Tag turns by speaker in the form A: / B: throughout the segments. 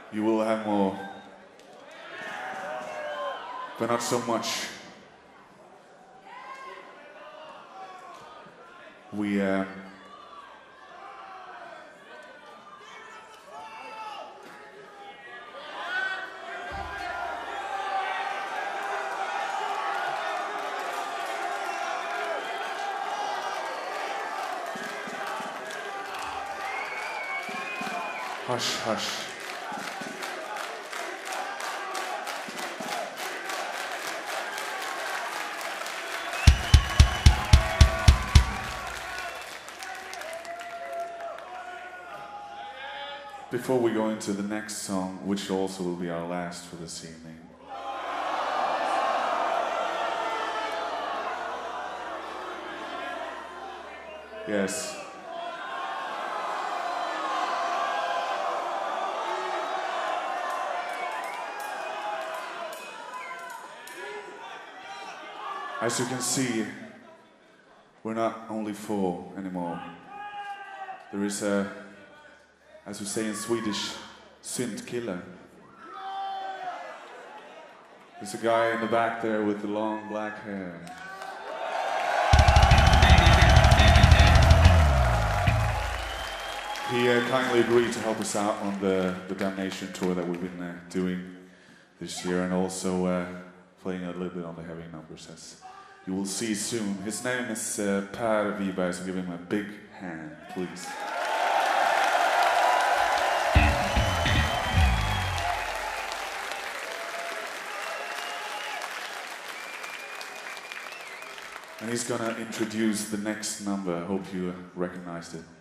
A: You will have more, but not so much. We hush, hush. Before we go into the next song, which also will be our last for this evening, yes. As you can see, we're not only four anymore. There is a, as we say in Swedish, syndkiller. There's a guy in the back there with the long black hair. He kindly agreed to help us out on the Damnation tour that we've been doing this year, and also playing a little bit on the heavy numbers, as you will see soon. His name is Per Wiberg, so give him a big hand, please. And he's gonna introduce the next number. I hope you recognized it.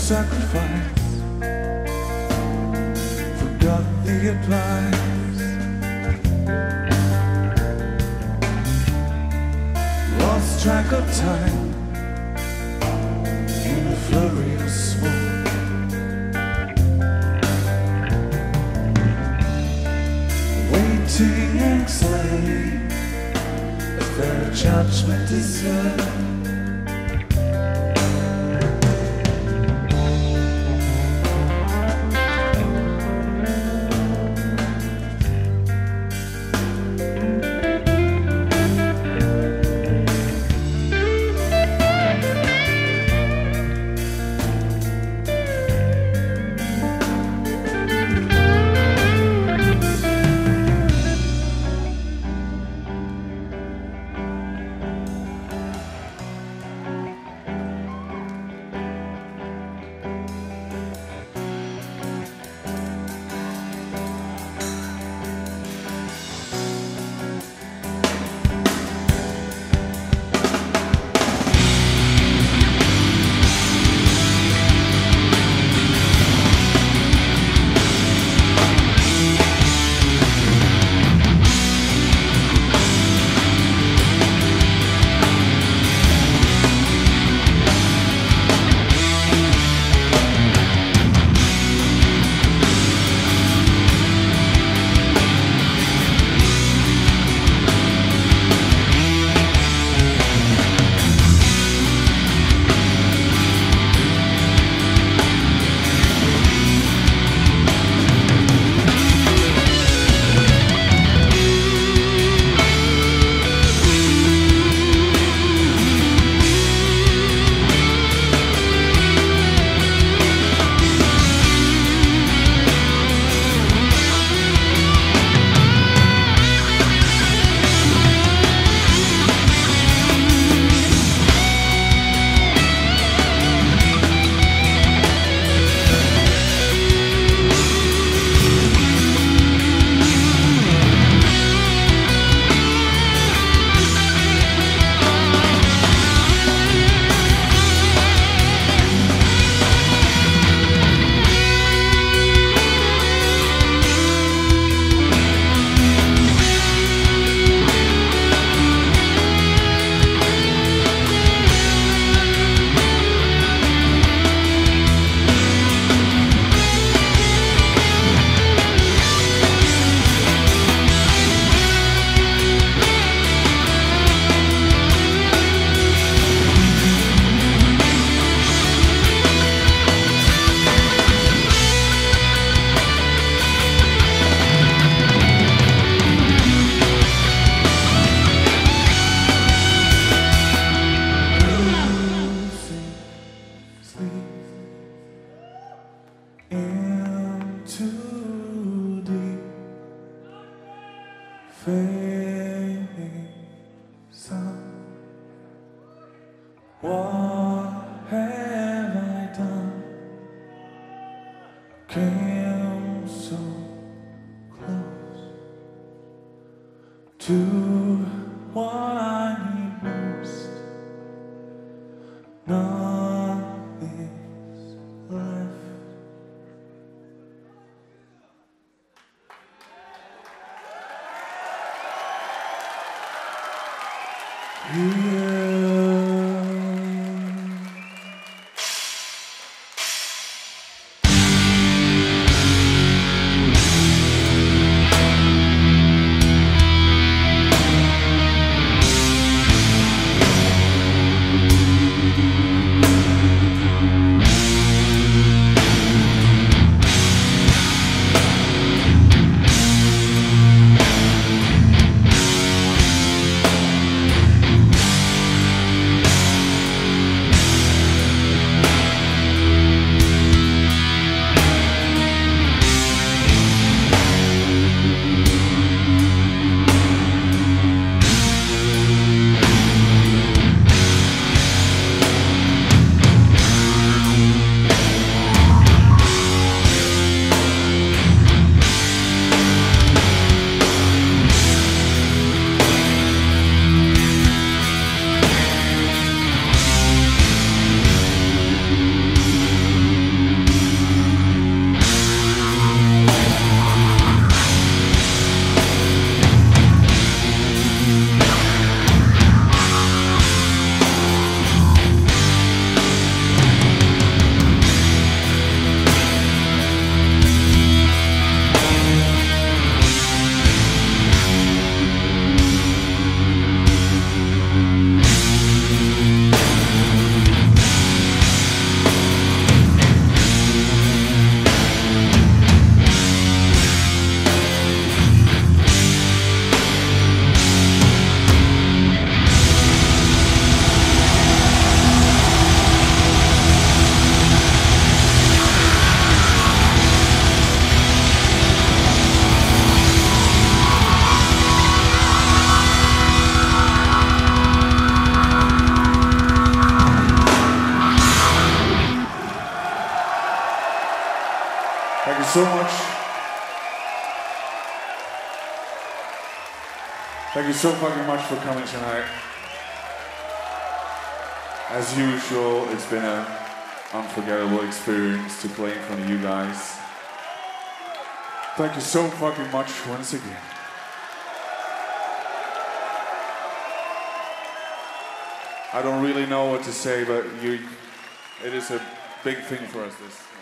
A: sacrifice, forgot the advice, lost track of time in the flurry of smoke. Waiting anxiety as their judgment is heard. Fading sun, what have I done? Came so close to what I need most. Nothing's left. so much. Thank you so fucking much for coming tonight. As usual, it's been an unforgettable experience to play in front of you guys. Thank you so fucking much once again. I don't really know what to say, but it is a big thing for us, this.